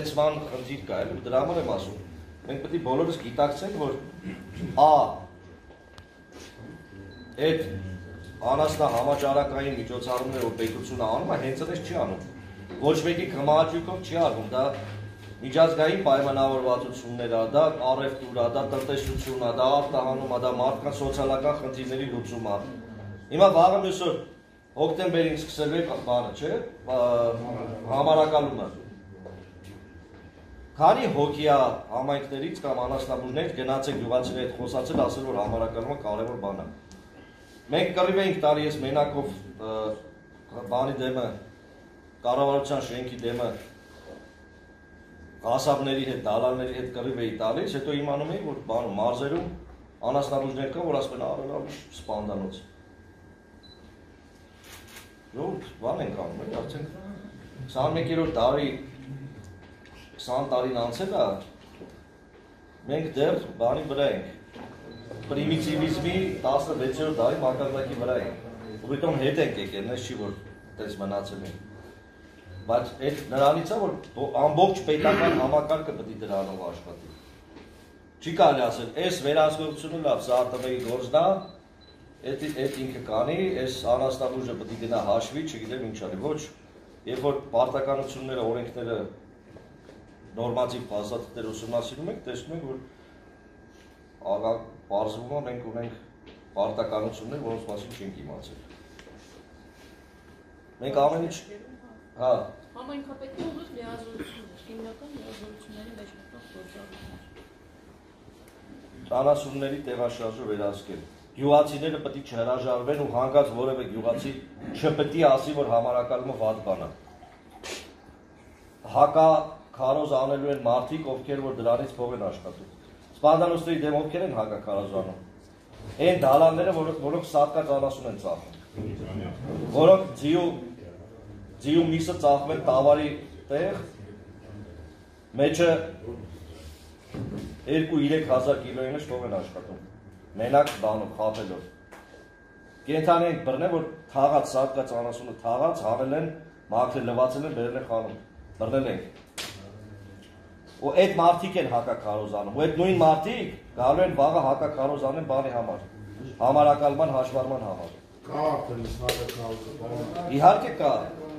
ազդեցման խնդիր կա, էլի, դրա համար եմ ասում։ Մենք պետք է բոլորս գիտակցենք, որ այդ անասնահամաճարակային միջոցառումները, որ պետությունը անում է, հենց այդպես չի անում։ Ոչ մեկի կմահաճույքով չի արվում, դա միջազգային պայմանավորվածություններ է, դա առևտուր է, դա տնտեսություն է, դա արտահանում է, դա մարդկան սոցիալական խնդիրների լուծում է։ Հիմա վաղը մյուսը հոկտեմբերին սկսելու է բանը, չէ՞, համարակալումը։ Քանի հոգի է համայնքներից կամ անասնաբուժներից գնացեք գյուղացիների հետ խոսացել, ասել, որ համարակալումը կարևոր բան է։ Մենք կռիվ էինք տալի, ես մենակով բանի դեմը, կառավարության շենքի դեմը կասաբների հետ, դալալների հետ կռիվ էի տալիս, հետո իմանում էի, որ բանում մարզերում անասնաբուժներ կան, որ ասում են արել սպանդանոց։ Ժողովուրդ, բան ենք անում, արդեն 21-րդ դարի 20 տարին անցել է, մենք դեռ բանի վրա ենք, պրիմիտիվիզմի 16-րդ դարի մակարդակի վրա ենք, ու բիտոմ հետ ենք եկել, նես չի, որ տես մնացել ենք, բայց այդ նրանից է, որ ամբողջ պետական համակարգը պետք է դրանով աշխատի, չի կարելի ասել, այս վերահսկողությունը լավ, սա ԱՏՎ-ի գործն է, այդ ինքը կանի, այս անասնաբուժը պետք է գնա հաշվի, չգիտեմ ինչ արի, ոչ, երբ որ պարտականությունները, օրենքները նորմատիվ փաստաթղթեր ուսումնասիրում ենք, տեսնում ենք, որ պարզվում է մենք ունենք պարտականություններ, որոնց մասին չենք իմացել։ Մենք ամեն ինչ, հա։ Համայնքապետի ուղիղ լիազորություններ, հիմնական լիազորությունների մեջ մտնող գործառույթներ։ Անասունների տեղաշարժը վերահսկել։ Գյուղացիները պետք է չհրաժարվեն ու հանկարծ որևէ գյուղացի չպետք է ասի, որ համարակալումը վատ բան է։ Հակաքարոզ անելու են մարդիկ, ովքեր որ դրանից փող են աշխատում։ Սպանդանոցների դեմ ովքեր են հակաքարոզանում։ Այն դալանները, որոնք սատկած անասուն են ծախում։ Որոնք ձիու միսը ծախում են տավարի տեղ, մեջը 2-3 հազար կիլոյի մեջ փող են աշխատում։ Մենակ բանով, խապելով։ Կենթանի ենք բռնել, որ թաղած, սատկած անասունը թաղած, հանել են, մաքրել, լվացել են, բերել են խանում, բռնել ենք։ Ու այդ մարդիկ են հակաքարոզանում, ու այդ նույն մարդիկ գալու են վաղը հակաքարոզանեն բանի համար, համարակալման հաշվառման համար։ Կա արդեն հակաքարոզը։ Իհարկե կա։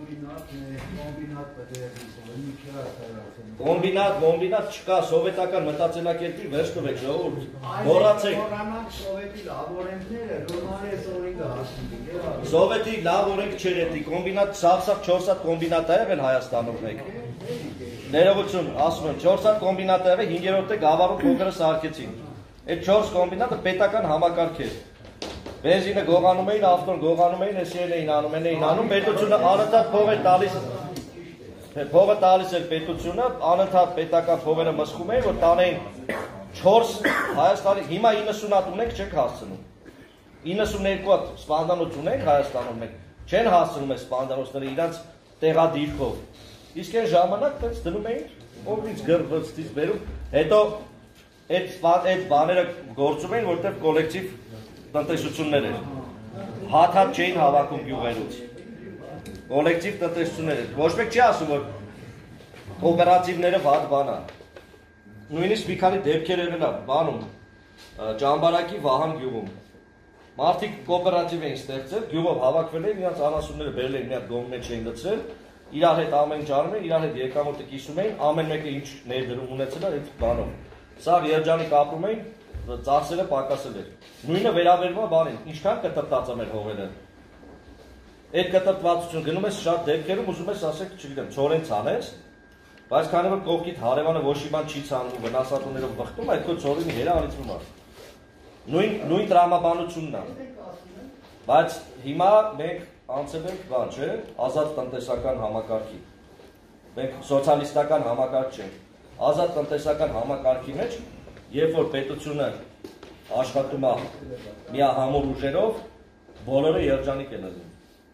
Կոմբինատ չկա, սովետական մտածելակերպի վերջ տվեք, ժողովուրդ, մոռացեք։ Սովետի լավ օրենքները, գոնարի այս օրենքը հասնի։ Սովետի լավ օրենք չէր էդի, կոմբինատ, սաղ 4 հատ կոմբինատ է եղել Հայաստանում մեկ։ Ներողություն, ասում եմ, 4 հատ կոմբինատ է եղել, 5-րդը գավառում փոքրը սարքեցին։ Այդ 4 կոմբինատը պետական համակարգ էր։ Բենզինը գողանում էին, ավտոն գողանում էին, էսիել էին անում, պետությունը անընդհատ փող էր տալիս, փողը տալիս էր պետությունը, անընդհատ պետական փողերը մսխում էին, որ տանեին 4 Հայաստանի, հիմա 90 հատ ունենք, չենք հասցնում։ 92 հատ սպանդանոց ունենք Հայաստանում մենք, չեն հասցնում այս սպանդանոցները իրանց տեղադիրքով։ Իսկ այն ժամանակ տենց դնում էին, ով ինձ գրվստից բերում, հետո այդ բաները գործում էին, որտեղ կոլեկտիվ տնտեսություններ էր, հատ չէին հավաքում գյուղերուց, կոլեկտիվ տնտեսություններ էր, ոչ մեկ չի ասում, որ կոոպերատիվները վատ բան է, նույնիսկ մի քանի դեպքեր եղել է բանում, Ճամբարակի Վահան գյուղում, մարդիկ կոոպերատիվ էին ստեղծել, գյուղով հավաքվել էին, իրաց անասունները բերել էին, մի հատ գոմ մեջ էին լցրել, իրար հետ ամեն ինչ անում էին, իրար հետ եկամուտը կիսում էին, ամեն մեկը ինչ ներդրում ունեցել էր այդ բանով, սա երջանիկ ապրում էին, ծախսերը պակասել էր։ Նույնը վերաբերվում է բանին, ինչքան կտրտած է մեր հողերը։ Այդ կտրտվածություն գնում ես շատ դեպքերում ուզում ես ասեք, չգիտեմ, չորեն ցանես, բայց քանի որ կողքիդ հարևանը ոչ մի բան չի ցանում ու վնասատուներով բխտում, այդ քո ծորինի հերը անիծվում է։ Նույն տրամաբանությունն է։ Բայց հիմա մենք անցել ենք բան, չէ, ազատ տնտեսական համակարգի։ Մենք սոցիալիստական համակարգ չենք։ Ազատ տնտեսական համակարգի մեջ երբ որ պետությունը աշխատում է միահամուռ ուժերով, բոլորը երջանիկ են ըլլում։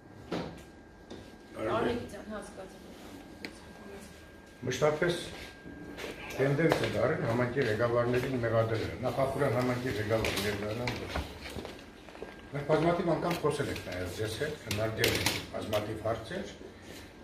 Մշտապես տենդենս է դարել համայնքի ղեկավարներին մեղադրել։ Նախախորան համայնքի ղեկավարներն մենք բազմաթիվ անգամ խոսել ենք նաև ձեզ հետ, քննարկել ենք բազմաթիվ հարցեր։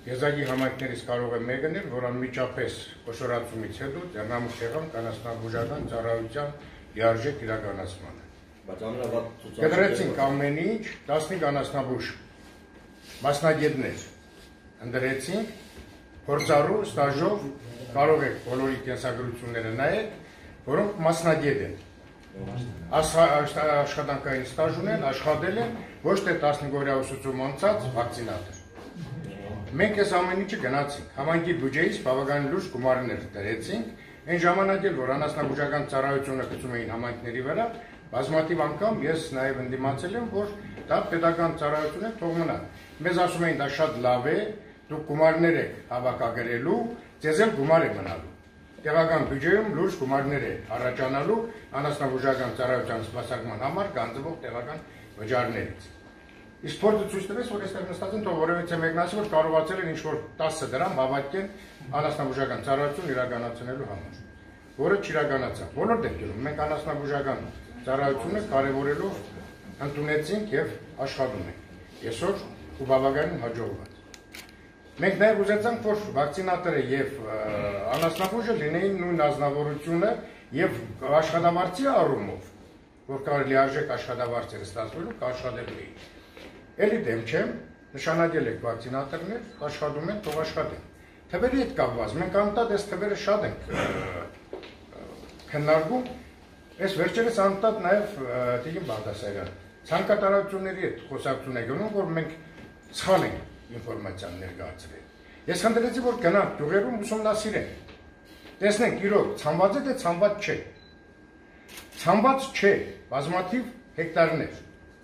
Եզակի համայնքներից կարող է մեկն էլ, որ անմիջապես խոշորացումից հետո ձեռնամուխ եղան կանասնաբուժական ծառայության լիարժեք իրականացմանը։ Կտրեցինք ամեն ինչ, 15 կանասնաբուժ մասնագետներ ընդրեցինք, փորձառու, ստաժով, կարող եք բոլորի կենսագրությունները նայեք, որոնք մասնագետ են։ Աշխատանքային ստաժ ունեն, աշխատել են, ոչ թե 15-օրյա ուսուցում անցած վակցինատոր։ Մենք այս ամեն ինչը գնացինք, համայնքի բյուջեից բավական լուրջ գումարներ դրեցինք, այն ժամանակ էլ, որ անասնաբուժական ծառայությունը գծում էին համայնքների վրա, բազմաթիվ անգամ ես նաև ընդդիմացել եմ, որ դա պետական ծառայություն է, թող մնա։ Մեզ ասում էին դա շատ լավ է, դուք գումարներ եք հավաքագրելու, ձեզ էլ գումար է մնալու։ Տեղական բյուջեում լուրջ գումարներ է առաջանալու անասնաբուժական ծառայության սպասարկման համար գանձվող տեղական վճարներից։ Իսկ փորձը ցույց տվեց, որ այստեղ նստած են, թող որևիցե մեկն ասի, որ կարողացել են ինչ-որ 10 դրամ հավաքեն անասնաբուժական ծառայություն իրականացնելու համար, որը չիրականացավ։ Բոլոր դեպքերում մենք անասնաբուժական ծառայությունը կարևորելով ընդունեցինք եւ աշխատում ենք։ Այսօր ու բավականին հաջողված։ Մենք նաև ուզեցանք, որ վակցինատորը եւ անասնաբուժը լինեին նույն ազնվորությունը եւ աշխատավարձի առումով, որ կարելի արժեք աշխատավարձերը ստացվելու կաշխատելու էին։ Էլի դեմ չեմ, նշանակել եք վակցինատորներ, աշխատում են, թող աշխատեն։ Թվերի հետ կապված, մենք անընդհատ այս թվերը շատ ենք քննարկում, այս վերջերս անընդհատ նաև Տիկին Բաղդասարյան ցանկատարությունների հետ խոսակցություն է գնում, որ մենք սխալ ենք ինֆորմացիան ներկայացրել։ Ես խնդրեցի, որ գնանք գյուղերում ուսումնասիրենք։ Տեսնենք իրոք ցանված է, թե ցանված չէ։ Ցանված չէ, բազմաթիվ հեկտարներ։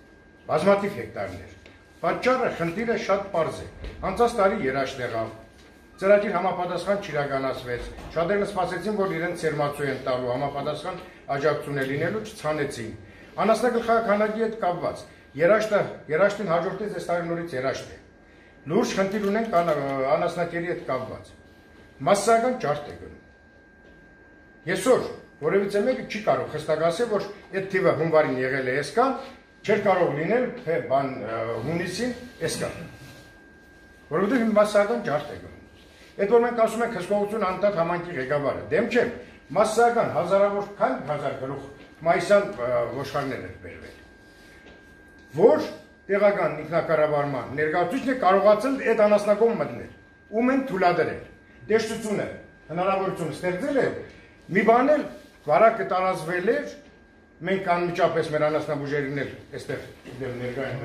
Պատճառը, խնդիրը շատ պարզ է։ Անցած տարի երաշտ եղավ, ծրագիր համապատասխան չիրականացվեց, շատերն սպասեցին, որ իրենց սերմացու են տալու, համապատասխան աջակցություն է լինելու, չցանեցին։ Անասնագլխականակի հետ կապված, երաշտին հաջորդեց այս տարի նորից երաշտ է։ Լուրջ խնդիր ունենք անասնակերի հետ կապված։ Մասսայական ջարդ է գնում։ Այսօր որևիցե մեկը չի կարող հստակ ասել, որ այդ թիվը հունվարին եղել է այսքան, չէր կարող լինել թե հունիսին այսքան։ Որովհետև մասսայական ջարդ է գնում։ Այդ որ մենք ասում ենք հսկողություն անընդհատ համայնքի ղեկավարը, դեմ չեմ, մասսայական հազարավոր քանի հազար գլուխ մայիսյան ոչխարներ էր բերվել, որ տեղական ինքնակառավարման ներկայացուցիչն է կարողացել այդ անասնակոմ մտնել, ում են թույլատրել, տեսչությունը, հնարավորություն ստեղծել է, մի բան էլ վարակը տարածվել էր, մենք անմիջապես մեր անասնաբուժերին էլ այստեղ ներկա են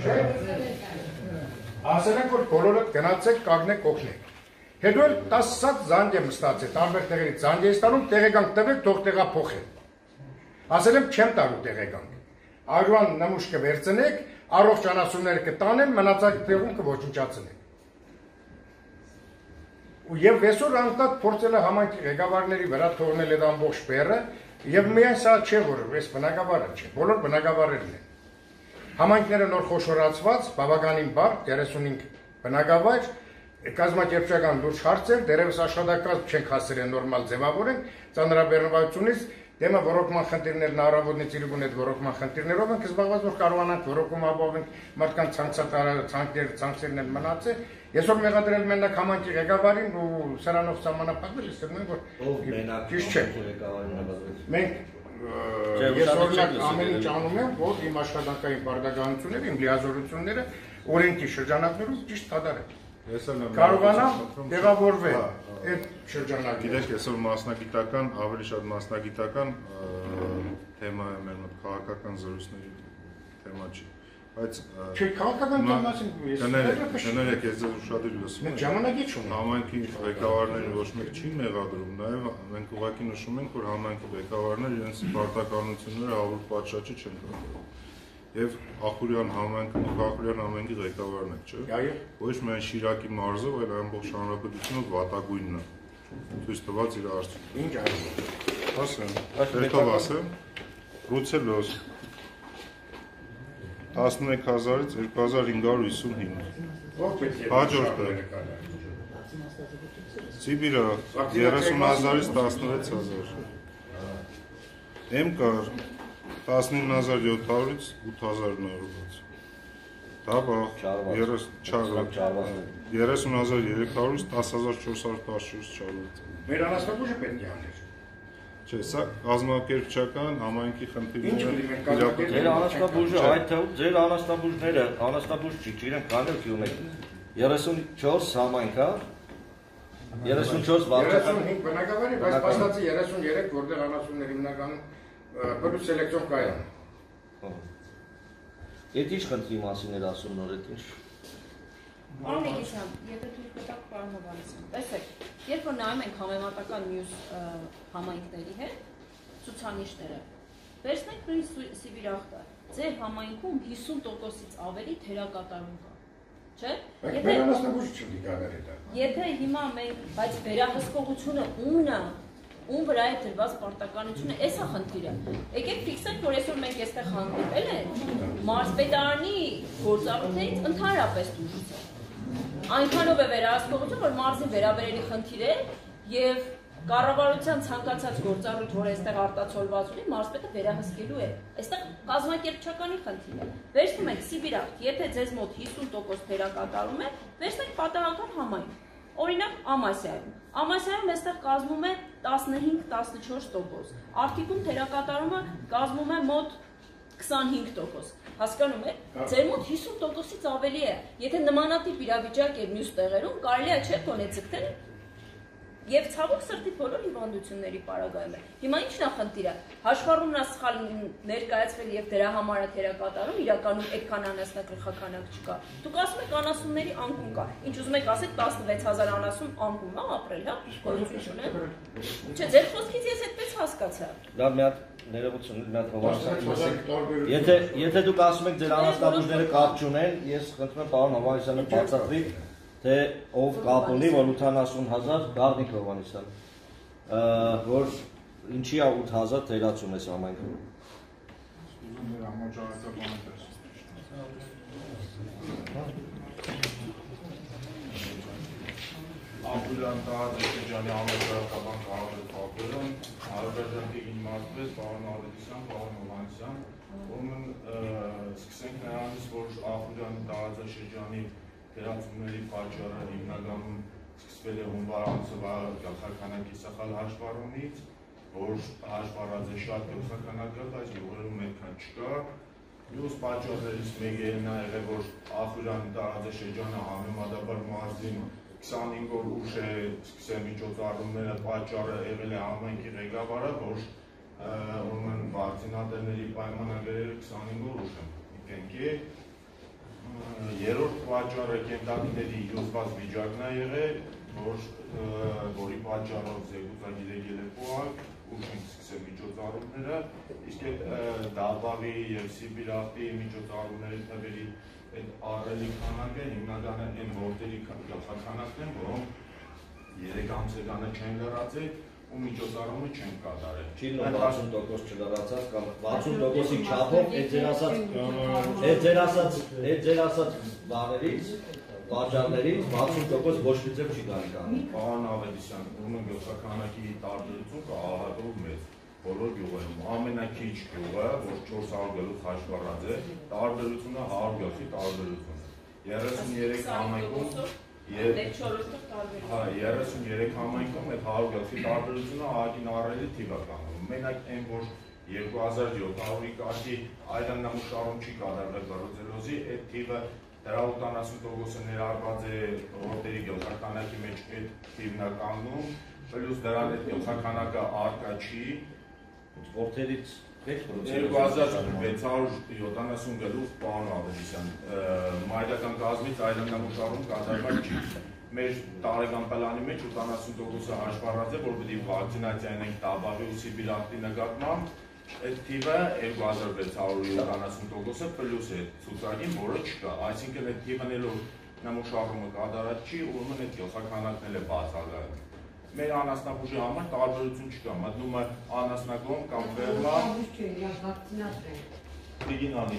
ասել ենք, որ բոլորդ գնացեք, կանգնեք, օգնեք։ Հետո էլ 10 սատ զանգ եմ ստացել, տարբեր տեղերից զանգ եմ ստանում, տեղեկանք տվեք, թող տեղափոխեք։ Ասել եմ չեմ տալու տեղեկանք։ Արժան նմուշ կվերցնեք, առողջ անասունները կտանեն, մնացած տեղում կոչնչացնեք։ Եվ այսօր անընդհատ փորձել է համայնքի ղեկավարների վրա թողնել այդ ամբողջ բեռը, եւ միայն սա չէ, որ այս բնակավարը չէ, բոլոր բնակավարերն են։ Համայնքները նոր խոշորացված, բավականին բարդ, 35 բնակավայր, կազմակերպչական լուրջ հարցեր, դերևս աշխատակազմ չենք հասցրել նորմալ ձևավորենք, ծանրաբեռնվածությունից դեմը ոռոգման խնդիրներն առավոտից իրգուն այդ ոռոգման խնդիրներով ենք զբաղված, որ կարողանանք ոռոգում ապահովենք մարդկանց ցանցերն են մնացել։ Այսօր մեղադրել մենակ համայնքի ղեկավարին ու սրանով սահմանափակվել, ես ասում եմ, որ ճիշտ չէ։ Մենք ես օրինակ ամեն ինչ անում եմ, որ իմ աշխատանքային բարդականությունները, իմ լիազորությունները օրենքի շրջանակներում ճիշտ կատարեմ։ Կարողանամ տեղավորվել այդ շրջանակը։ Գիտեք, այսօր մասնագիտական, ավելի շատ մասնագիտական թեմա է մեր մոտ, քաղաքական զրույցների թեմա չի։ Բայց քաղաքական թեմասին կներեք, ես ձեզ ուշադիր լսում եմ։ Ժամանակի չունեմ։ Համայնքի ղեկավարներին ոչ մեկ չի մեղադրում, նաև մենք ուղղակի նշում ենք, որ համայնքի ղեկավարները իրենց պարտականությունները հավուր պատշաճի չեն կատարում։ Եվ Ախուրյան համայնքի ղեկավարն եք, չէ՞։ Այո։ Ոչ միայն Շիրակի մարզով, այլ ամբողջ հանրապետությունով վատագույնն է։ Ցույց տված իր արդյունքը։ Ինչ արվում։ Ասեմ, երթով ասեմ, Ռուցելոս 11000-ից 2555։ Հաջորդը Սիբիրը 30000-ից 16000։ Էմկար 19700-ից 8900։ Դաբա Չարված։ 30,300-ից 10,414 չարված։ Մեր անաստապուժը պետք է աներ։ Չէ, սա կազմակերպչական համայնքի խնդիրներ Ձեր անաստաբուժը այդ թվում ձեր անաստաբուժները, անաստաբուժ չի, չգիտեմ քանի կիլոմետր։ 34 համայնք, հա։ 34 վարչական 35 բնակավար է, բայց փաստացի 33 որտեղ անասուններ հիմնականում պլյուս սելեկցիոն կայան։ Այդ ինչ խնդրի մասին էր ասում նոր այդ ինչ։ Պարոն Եգեսյան, եթե դուք կտակ պարոն Հովհաննիսյան, տեսեք, երբ որ նայում ենք համեմատական մյուս համայնքների հետ, ցուցանիշները, վերցնենք նույն Սիբիրախտը, ձեր համայնքում 50%-ից ավելի թերակատարում կա, չէ՞։ Մեր անաստաբուժ չի դիկաներ դա։ Եթե հիմա մենք, բայց վերահսկողությունը ումն է, ում վրա է դրված պարտականությունը, էս է խնդիրը։ Եկեք ֆիքսենք, որ այսօր մենք այստեղ հանդիպել ենք մարզպետարանի գործառույթներից ընդհանրապես դուրս։ Այնքանով է վերահսկողություն, որ մարզի վերաբերելի խնդիր է եւ կառավարության ցանկացած գործառույթ, որ այստեղ արտացոլված ունի, մարզպետը վերահսկելու է։ Այստեղ կազմակերպչականի խնդիր է։ Վերցնում ենք Սիբիրախտ, եթե ձեզ մոտ 50% թերակատարում է, վերցնենք պատահական համայնք։ Օրինակ Ամասիայում այստեղ կազմում է 15-14%, Արտիկում թերակատարումը կազմում է մոտ 25%, հասկանում եք, ձեր մոտ 50%-ից ավելի է, եթե նմանատիպ իրավիճակ է մյուս տեղերում, կարելի է չէ գոնե ձգտել եւ ցավոք սրտի բոլոր հիվանդությունների պարագայում է։ Հիմա ի՞նչն է խնդիրը։ Հաշվառումն է սխալ ներկայացվել եւ դրա համար է թերակատարում, իրականում այդքան անասնագլխականակ չկա։ Դուք ասում եք անասունների անկում կա։ Ինչ ուզում եք ասեք 16000 անասուն անկում է ապրել, հա, գոյություն ունի։ Չէ, ձեր խոսքից ես այդպես հասկացա։ Դա մի հատ ներողություն, մի հատ հովանես։ Եթե դուք ասում եք ձեր անաստաբուժները կապ չունեն, ես խնդրում եմ պարոն Հովհաննիսյանը բացատրի, թե ով կապ ունի, որ 80,000 Գառնիկ Հովհաննիսյան, որ ինչի է 8000 թերացում ես համայնքում։ Ապուլյան տարածաշրջանի ամենատարածական կարողել պատերում, Ադրբեջանի իմաստվեց, պարոն Ալեքսյան, պարոն Հովհաննիսյան, ուրեմն սկսենք նրանից, որ Ապուլյան տարածաշրջանի թերացումների պատճառը հիմնականում սկսվել է հունվար ամսվա գլխականակի սխալ հաշվառումից, որ հաշվառած է շատ գլխականակը, բայց յուղերում այդքան չկա։ Մյուս պատճառներից մեկը նա եղել, որ Ապուլյանի տարածաշրջանը համեմատաբար մարզին 25 օր ուշ է սկսել միջոցառումները, պատճառը եղել է համայնքի ղեկավարը, որ ուրեմն վակցինատերների պայմանագրերը 25 օր ուշ են եկենքի։ Երրորդ պատճառը կենդանիների հյուսված վիճակն է եղել, որի պատճառով զեկուցագիր եկել է փոխանակ, ուշ են սկսել միջոցառումները, իսկ այդ Դաբավի եւ Սիբիրախտի միջոցառումների թվերի այդ առելի քանակը հիմնականը այն որտերի գլխաքանակն են, որոնք 3 ամսեկանը չեն լրացել ու միջոցառումը չեն կատարել։ Չի նոր 60% չլրացած կամ 60%-ի չափով այդ ձեր ասած բաներից, պատճառներից 60% ոչ մի ձև չի գալի կան։ Պարոն Ավետիսյան, ուրեմն գլխաքանակի տարբերություն կա ահագով մեծ բոլոր գյուղերում։ Ամենաքիչ գյուղը, որ 400 գլուխ հաշվառած է, տարբերությունը 100 գլխի տարբերություն է։ 33 համայնքում 33 համայնքում այդ 100 գլխի տարբերությունը ահագին առելի թիվ է կանգնում։ Մենակ այն, որ 2700-ի կարգի այլանդամուշարում չի կատարվել բրուցելոզի, այդ թիվը դրա 80%-ը ներառված է որտերի գլխականակի մեջ այդ թիվն է կանգնում, պլյուս դրան այդ գլխականակը արկա չի, որտերից 2670 գլուխ պարոն Ավետիսյան, մայրական կազմից այլանդամուշարում կատարված չի։ Մեր տարեկան պլանի մեջ 80%-ը հաշվառած է, որ պիտի վակցինացիա ունենք Դաբավի ու Սիբիրախտի նկատմամբ, այդ թիվը 2670%-ը պլյուս է ցուցակին, որը չկա, այսինքն այդ թիվն էլ որ նամուշարումը կատարած չի, ուրեմն այդ գլխականակն էլ է բացակայում։ Մեր անասնաբուժի համար տարբերություն չկա, մտնում է անասնագոմ կամ ֆերմա։ Դիգինալի։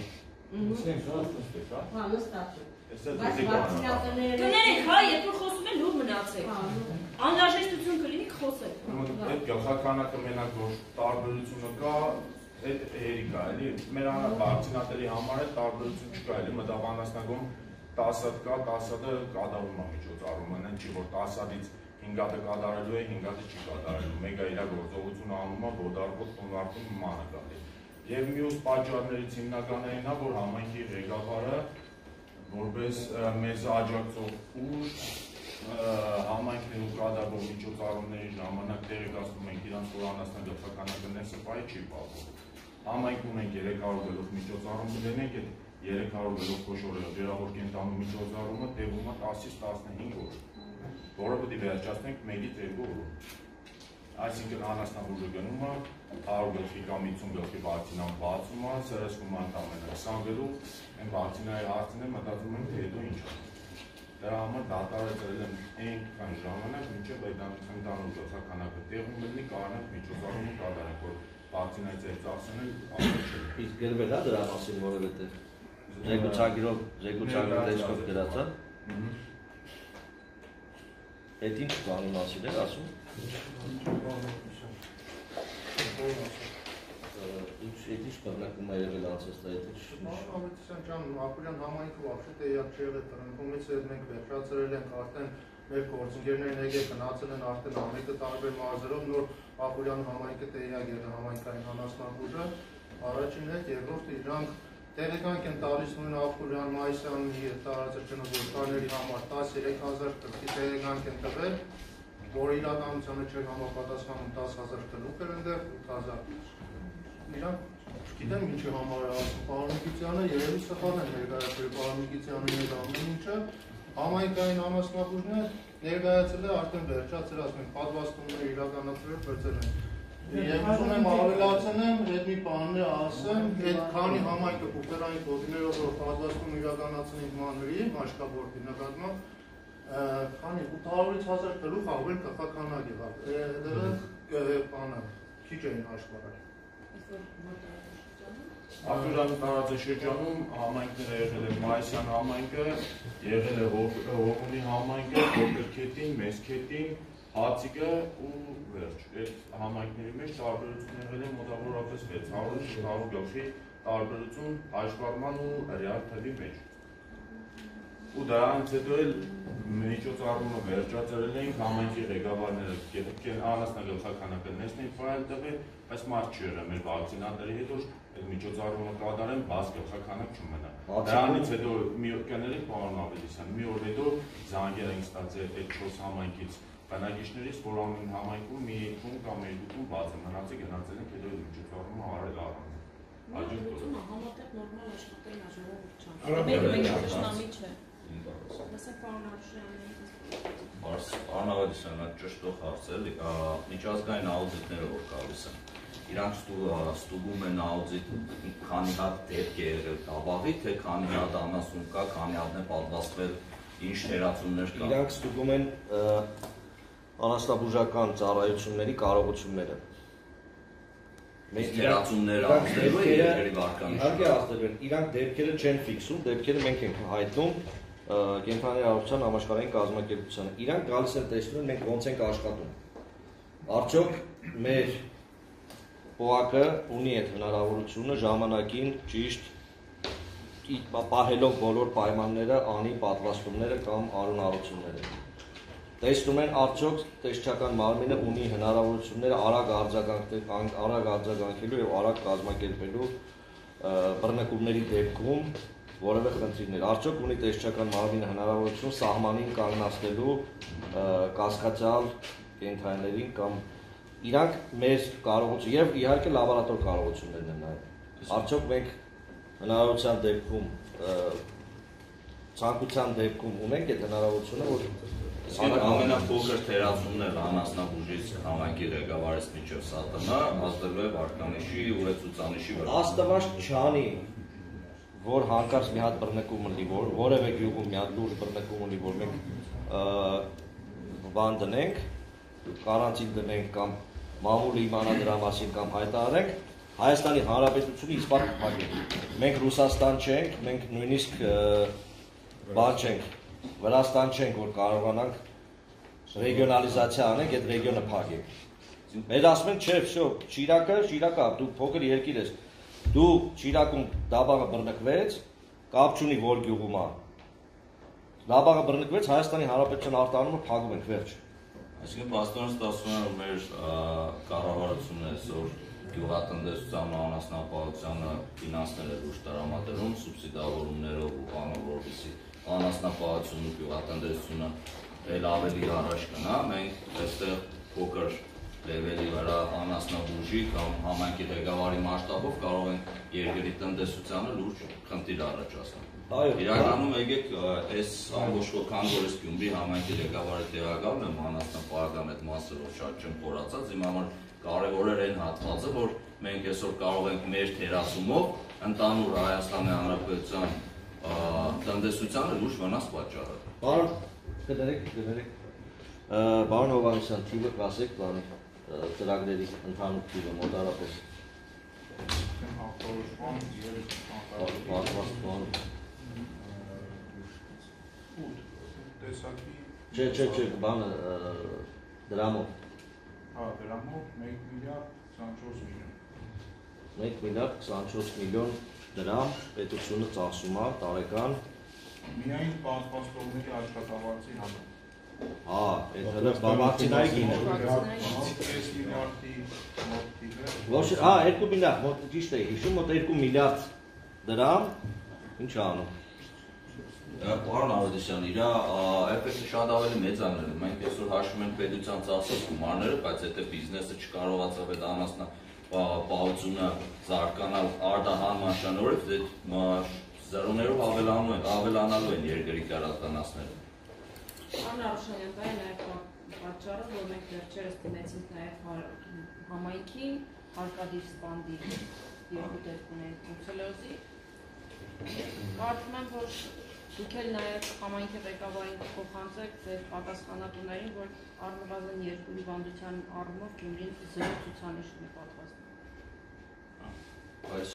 Կներեք, հա, երբ որ խոսում են լուր մնացեք։ Անհրաժեշտություն կլինի խոսեք։ Այդ գլխականակը մենակ որ տարբերությունը կա, Երիկա, էլի, մեր վակցինատերի համար է տարբերություն չկա, էլի մտավանասնագում 10 հատ կա, 10 հատը կատարում է միջոցառումը, այն չի, որ 10 հատից 5 հատը կատարելու է, 5 հատը չի կատարելու, մեկը իր գործողություն անում է, ոտարկոտ տոնարկում մանը գալի։ Եվ մյուս պատճառներից հիմնականն է, որ համայնքի ղեկավարը որպես մեզ աջակցող ուժ համայնքներում կատարվող միջոցառումների ժամանակ տեղեկացնում ենք իրանց, որ անասնագլխականակը սպայի չի պահվում։ Համայնք ունենք 300 գլուխ միջոցառում ունենք, այդ 300 գլուխ փոշորը ջրավոր կենտրոնում միջոցառումը տևում է 10-ից 15 օր, որը պետք է վերջացնենք 1-ից 2 օրում։ Այսինքն անասնաբուժը գնում է, 100 գլխի կամ 50 գլխի վակցինան բացում է, սրսկում ընդամենը 20 գլուխ, այն վակցինայի հարցն է, մտածում ենք, թե հետո ինչ է։ Դրա համար դատարեցրել եմ այնքան ժամանակ, մինչև այդ ընդհանուր գլխականակը տեղում լինի, կարողանանք միջոցառումը կատարենք, որ վակցինայից այդ ծախսն էլ ավելի չէ։ Իսկ գրվել է դրա մասին որևէ զեկուցակիրով տեսքով գրած է։ Այդ ինչ բանի մասին էր ասում։ Ինչ բռնակում է եղել անցեստը, այդ ինչ։ Ավետիսյան ջան, Ապուրյան համայնքը вообще տեղյակ չի եղել տրնքումից, մենք վերջացրել ենք արդեն մեր գործընկերներն եկել գնացել են արդեն ամենը տարբեր մարզերով, նոր Ապուրյան համայնքը տեղյակ եղել համայնքային անասնաբուժը, առաջինն է, երկրորդը իրանք տեղեկանք են տալիս նույն Ապուրյան Մայիսյանի տարածաշրջանի ոչխարների համար 13,000 գլխի տեղեկանք են տվել, որ իրականությանը չէր համապատասխանում 10,000 գլուխ էր այնտեղ 8,000։ Իրանք գիտեմ ինչ է համար է ասում, պարոն Միգիցյանը երևի սխալ է ներկայացրել, պարոն Միգիցյանը այդ ամեն ինչը, համայնքային անասնաբուժն է ներկայացրել է արդեն վերջացրել, ասում ենք պատվաստումները իրականացրել բերցել են։ Եվ ուզում եմ ավելացնեմ, այդ մի բանն է ասեմ, այդ քանի համայնքը կուպերային կոդիներով որ պատվաստում իրականացնենք մանրի, մաշկաբորդի նկատմամբ, քանի 800-ից 1000 գլուխ ավել գլխականակ եղավ, դերը բանը քիչ էին հաշվառել։ Ապուրյան տարածաշրջանում համայնքները եղել է Մայիսյան համայնքը, եղել է Հողունի համայնքը, Փոքր Քետին, Մեծ Քետին, Հացիկը ու վերջ։ Այդ համայնքների մեջ տարբերություն եղել է մոտավորապես 600-700 գլխի տարբերություն հաշվառման ու ռեալ թվի մեջ։ Ու դրանից հետո էլ միջոցառումը վերջացրել էինք, համայնքի ղեկավարները անասնագլխականակը նեսն էին ֆայլ տվել, բայց մարդ չի եղել մեր վակցինատների հետ, որ այդ միջոցառումը կատարեն, բաց գլխականակ չմնա։ Դրանից հետո կներեք պարոն Ավետիսյան, մի օր հետո զանգեր ենք ստացել այդ 4 համայնքից բնակիչներից, որ ամեն համայնքում մի քուն կամ երկու քուն բաց է մնացել, գնացել ենք հետո միջոցառումը արել առանց։ Աջակցությունը համատեղ նորմալ աշխատել է ժողովուրդ չան։ Մեկ ճշտամի չէ։ Լսեք պարոն Պարոն Ավետիսյան, ճշտող հարց էլի, միջազգային աուդիտները որ գալիս են, իրանք ստուգում են աուդիտ, քանի հատ դեպք է եղել Ղավաղի, թե քանի հատ անասուն կա, քանի հատն է պատվաստվել, ինչ թերացումներ կա։ Իրանք ստուգում են անասնաբուժական ծառայությունների կարողությունները։ Թերացումները ազդելու է երկրի վարկանիշը։ Իհարկե ազդելու են, իրանք դեպքերը չեն ֆիքսում, դեպքերը մենք ենք հայտնում կենտրոնի առողջության համաշխարհային կազմակերպությանը։ Իրանք գալիս են տեսնում են մենք ոնց ենք աշխատում։ Արդյոք մեր ՊՕԱԿ-ը ունի այդ հնարավորությունը ժամանակին ճիշտ պահելով բոլոր պայմանները անի պատվաստումները կամ արունառությունները։ Տեսնում են արդյոք տեսչական մարմինը ունի հնարավորությունները արագ արձագանքելու եւ արագ կազմակերպելու բռնկումների դեպքում որևէ խնդիրներ։ Արդյոք ունի տեսչական մարմինը հնարավորություն սահմանին կանգնացնելու կասկածյալ կենտրոններին կամ իրանք մեր կարողություն եւ իհարկե լաբորատոր կարողություններն են նաեւ։ Արդյոք մենք հնարավորության դեպքում ցանկության դեպքում ունենք այդ հնարավորությունը որ ամենափոքր թերացումն անասնաբուժից համայնքի ղեկավարից մինչև ՍԱՏՄ ազդելու է վարկանիշի ուրեցուցանիշի վրա։ Աստված չանի որ հանկարծ մի հատ բռնկում ունի, որ որևէ գյուղում մի հատ լուրջ բռնկում ունի, որ մենք բան դնենք, կարանտին դնենք կամ մամուլը իմանա դրա մասին կամ հայտարարենք, Հայաստանի Հանրապետությունը իսպառ կփակենք։ Մենք Ռուսաստան չենք, մենք նույնիսկ բան չենք, Վրաստան չենք, որ կարողանանք ռեգիոնալիզացիա անենք, այդ ռեգիոնը փակենք։ Մեր ասում են չէ, всё, Շիրակը, դու փոքր երկիր ես։ Դու Շիրակում դաբաղը բռնկվեց, կապ չունի որ գյուղում է։ Դաբաղը բռնկվեց, Հայաստանի Հանրապետության արտահանումը փակում ենք, վերջ։ Այսինքն պաստորից ասում եմ, որ մեր կառավարությունը այսօր գյուղատնտեսության անասնապահությանը ֆինանսները լուրջ տրամադրում, սուբսիդավորումներով ու բանով, որպեսզի անասնապահությունն ու գյուղատնտեսությունը էլ ավելի առաջ գնա, մենք այստեղ փոքր լեվելի վրա անասնաբուժի կամ համայնքի ղեկավարի մասշտաբով կարող ենք երկրի տնտեսությանը լուրջ խնդիր առաջացնել։ Իրականում եկեք այս ամբողջ քան որ ես Գյումրի համայնքի ղեկավարի տեղակալն եմ անասնապահական այդ մասերով շատ չեմ խորացած, իմ համար կարևոր էր այն հատվածը, որ մենք այսօր կարող ենք մեր թերացումով ընդհանուր Հայաստանի Հանրապետության տնտեսությանը լուրջ վնաս պատճառել։ Պարոն, կդրեք, պարոն Հովհաննիսյան, թիվը կասեք, պարոն, ծրագրերի ընդհանուր թիվը մոտարապես։ Չէ, բանը դրամով։ Հա, դրամով 1 միլիարդ 24 միլիոն։ 1 միլիարդ 24 միլիոն դրամ պետությունը ծախսում է տարեկան։ Միայն պասպորտների աշխատավարձի համար։ Հա, այդ վակցինայի գինը։ 5 միլիարդի մոտ տիպը։ Ոչ, հա, 2 միլիարդ, մոտ ճիշտ է, հիշում մոտ 2 միլիարդ դրամ, ինչ անում։ Պարոն Ավետիսյան, իր էֆեկտը շատ ավելի մեծանել է։ Մենք այսօր հաշվում ենք պետության ծախսած գումարները, բայց եթե բիզնեսը չկարողացավ այդ անասնապահությունը զարգանալ արտահանման շնորհիվ, այդ զրոներով ավելանալու են երկրի կրատանացները։ Պարոն Արուշանյան, դա է նաև պատճառը, որ մենք վերջերս դիմեցինք նաև համայնքի հարկադիր սպանդի երկու դեպքունների բրուցելոզի։ Կարծում եմ, որ դուք էլ նաև համայնքի ղեկավարին փոխանցեք ձեր պատասխանատուներին, որ առնվազն երկու հիվանդության առումով Գյումրին 0 ցուցանիշ ունի պատվաստում։